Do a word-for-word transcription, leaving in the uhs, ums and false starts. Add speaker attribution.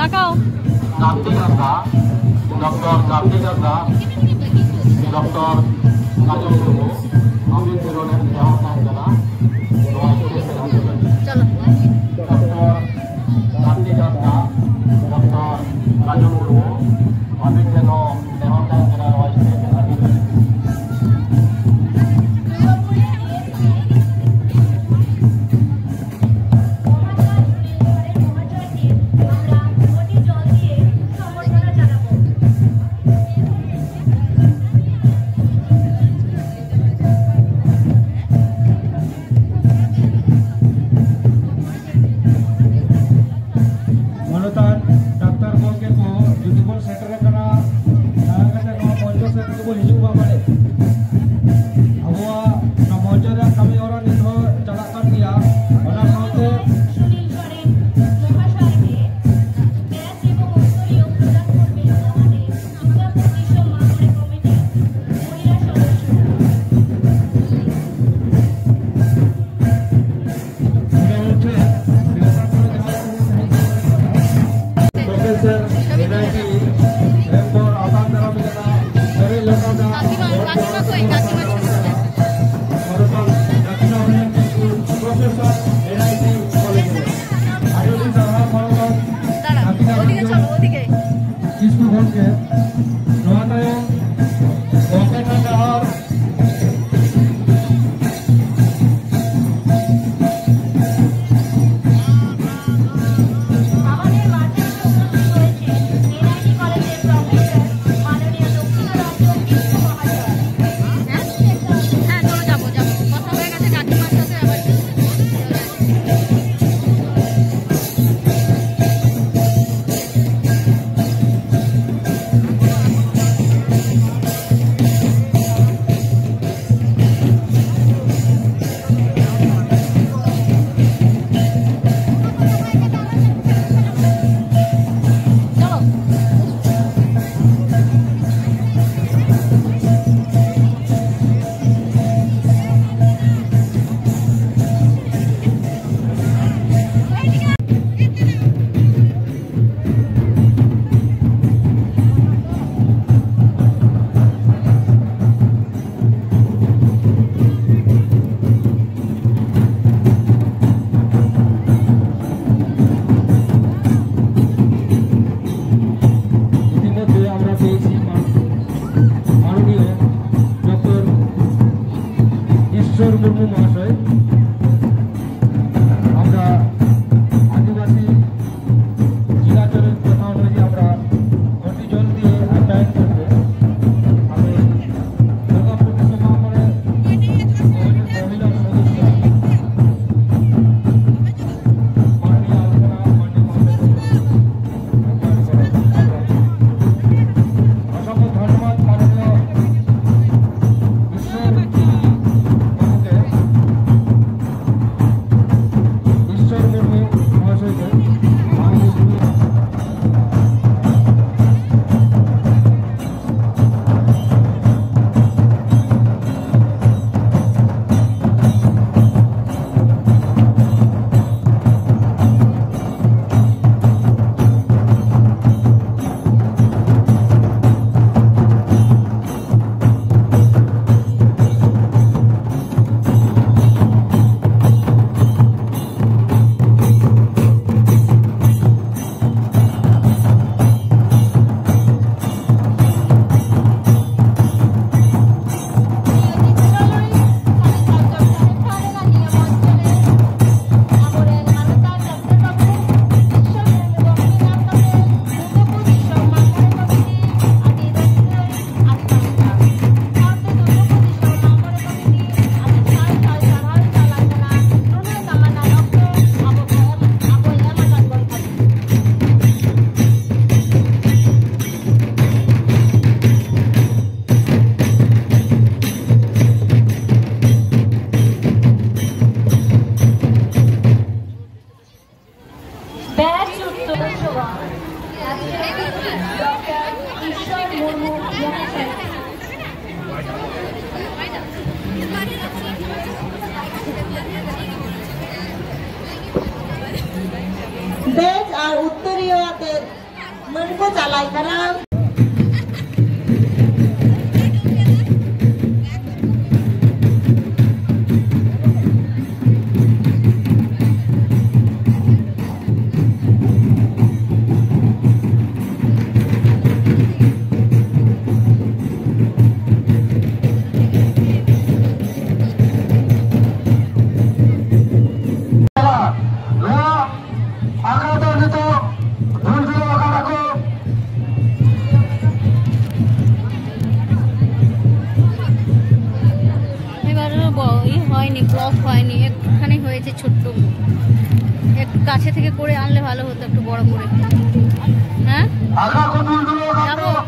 Speaker 1: তাকাও।
Speaker 2: Nanti Rasa, Doktor Nanti Rasa, Doktor Kajol Sumu, Amin Tironen Jawab Tanjana, Doa Sudah
Speaker 1: চলো।
Speaker 2: Doktor Nanti Rasa, Doktor Kajol Sumu, Amin Tironen Jawab Tanjana, Doa Sudah
Speaker 3: দেশ আর উত্তরীয়
Speaker 1: มึงก็จะอะไรกันนะব্লক হয়নি, একটুখানি হয়েছে ছোট্ট, একটু কাছে থেকে করে আনলে ভালো হতো, একটু বড় করে। হ্যাঁ যাবো।